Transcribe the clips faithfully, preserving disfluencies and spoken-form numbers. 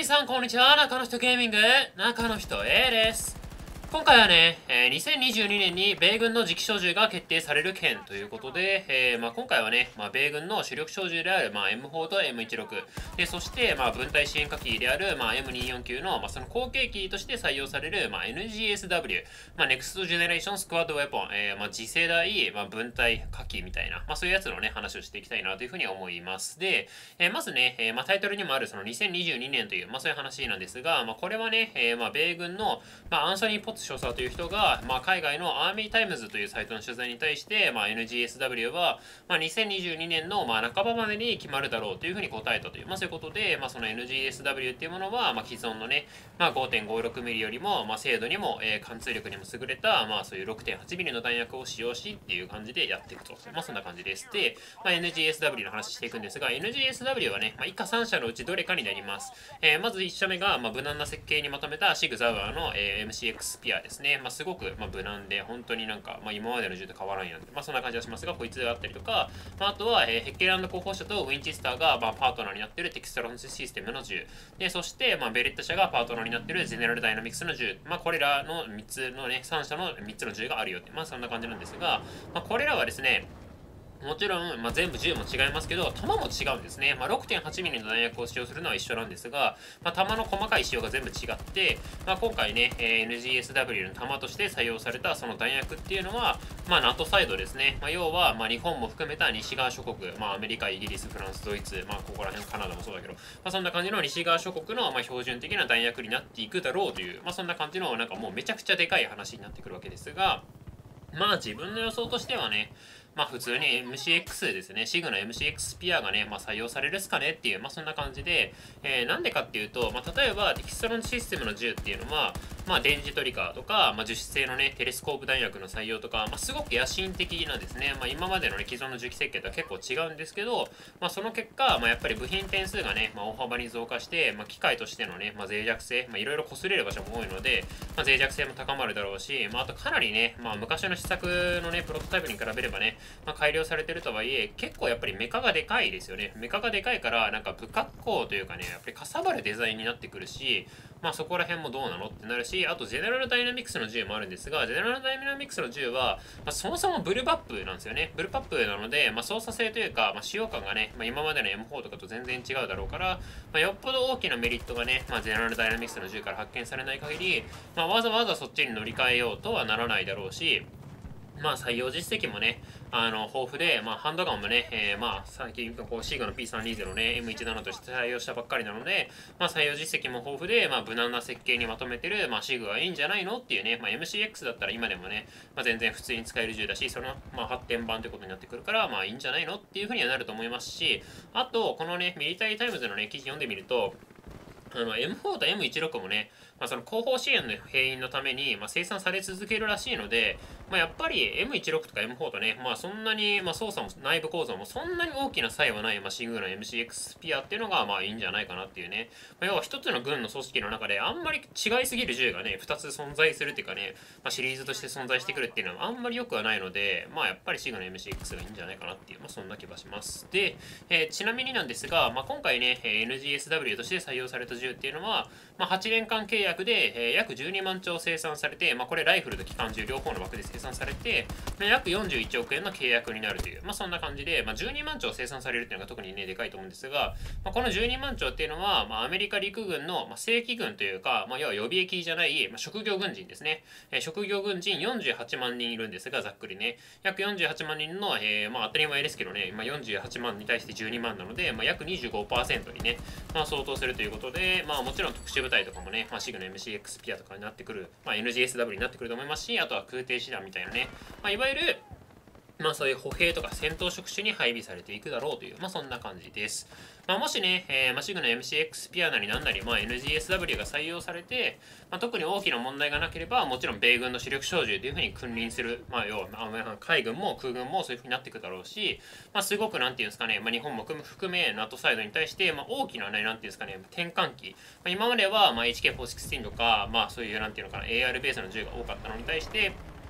皆さん、こんにちは。中の人ゲーミング、中の人 A です。今回はね、えー、にせんにじゅうにねんに米軍の次期小銃が決定される件ということで、えーまあ、今回はね、まあ、米軍の主力小銃である、まあ、エムフォー と エムじゅうろく で、そして、まあ、分隊支援火器である、まあ、エムにじゅうよん 級の、まあ、その後継機として採用される、まあ、エヌジーエスダブリュー、まあ、Next Generation Squad Weapon、えーまあ、次世代、まあ、分隊火器みたいな、まあ、そういうやつのね、話をしていきたいなというふうに思います。で、えー、まずね、えーまあ、タイトルにもあるそのにせんにじゅうにねんという、まあ、そういう話なんですが、まあ、これはね、えーまあ、米軍の、まあ、アンソニー・ポッツ少佐という人が、まあ、海外のアーミータイムズというサイトの取材に対して、まあ、エヌジーエスダブリュー は、まあ、にせんにじゅうにねんの、まあ、半ばまでに決まるだろうというふうに答えたという、まあ、そういうことで、まあ、その エヌジーエスダブリュー っていうものは、まあ、既存のね、まあ、ごてんごろくミリよりも、まあ、精度にも、えー、貫通力にも優れた、まあ、そういう ろくてんはちミリの弾薬を使用しっていう感じでやっていくと。まあ、そんな感じです。で、まあ、エヌジーエスダブリュー の話していくんですが、エヌジーエスダブリュー はね、まあ、以下さん社のうちどれかになります。えー、まずいち社目が、まあ、無難な設計にまとめたシグザウアーの、えー、エムシーエックス スピアですね。まあ、すごく、まあ、無難で、本当になんか、まあ、今までの銃と変わらんやん。まあ、そんな感じがしますが、こいつがあったりとか、まあ、あとは、えー、ヘッケランド候補者とウィンチスターが、まあ、パートナーになっているテキストロンスシステムの銃。で、そして、まあ、ベレッタ社がパートナーになっているゼネラルダイナミクスの銃。まあ、これらのみっつのね、さん社のみっつの銃があるよって、まあ、そんな感じなんですが、まあ、これらはですね、もちろん、まあ、全部銃も違いますけど、弾も違うんですね。まあ、ろくてんはちミリ の弾薬を使用するのは一緒なんですが、まあ、弾の細かい仕様が全部違って、まあ、今回ね、えー、エヌジーエスダブリュー の弾として採用されたその弾薬っていうのは、まあ、ナト サイドですね。まあ、要は、まあ、日本も含めた西側諸国、まあ、アメリカ、イギリス、フランス、ドイツ、まあ、ここら辺、カナダもそうだけど、まあ、そんな感じの西側諸国の、まあ、標準的な弾薬になっていくだろうという、まあ、そんな感じの、なんかもうめちゃくちゃでかい話になってくるわけですが、まあ自分の予想としてはね、まあ普通に エムシーエックス ですね、シグの エムシーエックス スピアがね、まあ採用されるっすかねっていう、まあそんな感じで、えー、なんでかっていうと、まあ例えばテキストロンシステムの銃っていうのは、まあ電磁トリガーとか、まあ樹脂製のね、テレスコープ弾薬の採用とか、まあすごく野心的なんですね。まあ今までのね、既存の銃器設計とは結構違うんですけど、まあその結果、まあやっぱり部品点数がね、まあ大幅に増加して、まあ機械としてのね、まあ脆弱性、まあいろいろ擦れる場所も多いので、まあ脆弱性も高まるだろうし、まああとかなりね、まあ昔の試作のね、プロトタイプに比べればね、まあ、改良されてるとはいえ、結構やっぱりメカがでかいですよね。メカがでかいから、なんか不格好というかね、やっぱりかさばるデザインになってくるし、まあそこら辺もどうなのってなるし、あとゼネラルダイナミクスの銃もあるんですが、ゼネラルダイナミクスの銃は、まあ、そもそもブルバップなんですよね。ブルパップなので、まあ、操作性というか、まあ、使用感がね、まあ、今までの エムフォー とかと全然違うだろうから、まあ、よっぽど大きなメリットがね、まあ、ゼネラルダイナミクスの銃から発見されない限り、まあ、わざわざそっちに乗り換えようとはならないだろうし、まあ採用実績もね、あの、豊富で、まあハンドガンもね、えー、まあ最近、こう、シーガの ピーさんにじゅう のね、エムじゅうなな として採用したばっかりなので、まあ採用実績も豊富で、まあ無難な設計にまとめてる、まあシグはいいんじゃないのっていうね、まあ エムシーエックス だったら今でもね、まあ全然普通に使える銃だし、その、まあ発展版ということになってくるから、まあいいんじゃないのっていうふうにはなると思いますし、あと、このね、ミリタリータイムズのね、記事読んでみると、あの エムフォー と エムじゅうろく もね、まあ、その後方支援の兵員のために、まあ、生産され続けるらしいので、まあ、やっぱり エムじゅうろく とか エムフォー とね、まあ、そんなに、まあ、操作も内部構造もそんなに大きな差異はない、まあ、シグの エムシーエックス スピアっていうのがまあいいんじゃないかなっていうね、まあ、要は一つの軍の組織の中であんまり違いすぎる銃がねふたつ存在するっていうかね、まあ、シリーズとして存在してくるっていうのはあんまり良くはないので、まあ、やっぱりシグの エムシーエックス がいいんじゃないかなっていう、まあ、そんな気がしますで、えー、ちなみになんですが、まあ、今回ね エヌジーエスダブリュー として採用された銃っていうのは、まあ、はちねんかん契約で、えー、約じゅうにまん丁生産されて、まあ、これライフルと機関銃両方の枠で生産されて、まあ、約よんじゅういちおくえんの契約になるという、まあ、そんな感じで、まあ、じゅうにまん丁生産されるっていうのが特にねでかいと思うんですが、まあ、このじゅうにまん丁っていうのは、まあ、アメリカ陸軍の、まあ、正規軍というか、まあ、要は予備役じゃない、まあ、職業軍人ですね、えー、職業軍人よんじゅうはちまんにんいるんですがざっくりね約よんじゅうはちまんにんの、えー、まあ当たり前ですけどね、まあ、よんじゅうはちまんに対してじゅうにまんなので、まあ、約 にじゅうごパーセント にね、まあ、相当するということで、まあ、もちろん特殊部隊とかもね、まあ、シグの エムシーエックス ピアとかになってくる、まあ、エヌジーエスダブリュー になってくると思いますし、あとは空挺師団みたいなね、まあ、いわゆるまあそういう歩兵とか戦闘職種に配備されていくだろうという、まあそんな感じです。まあもしね、えー、まあ、シグの エムシーエックス ピアなりなんなり、まあ エヌジーエスダブリュー が採用されて、まあ特に大きな問題がなければ、もちろん米軍の主力小銃というふうに君臨する、まあ要は、まあ、海軍も空軍もそういうふうになっていくだろうし、まあすごくなんていうんですかね、まあ日本も含め ナト サイドに対して、まあ大きなね、なんていうんですかね、転換期。まあ、今までは、まあ エイチケーフォーシックスティーン とか、まあそういうなんていうのかな、エーアール ベースの銃が多かったのに対して、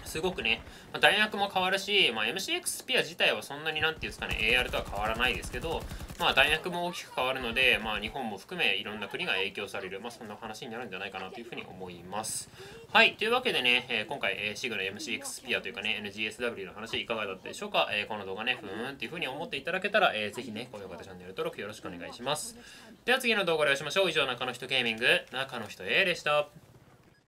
すごくね、まあ、弾薬も変わるし、まあ、エムシーエックス スピア自体はそんなになんていうんですかね、エーアール とは変わらないですけど、まあ、弾薬も大きく変わるので、まあ、日本も含めいろんな国が影響される、まあ、そんな話になるんじゃないかなというふうに思います。はい、というわけでね、えー、今回、えー、シグの エムシーエックス スピアというかね、エヌジーエスダブリュー の話いかがだったでしょうか。えー、この動画ね、ふーんっていうふうに思っていただけたら、えー、ぜひね、高評価とチャンネル登録よろしくお願いします。では次の動画でお会いしましょう。以上、中の人ゲーミング、中の人 A でした。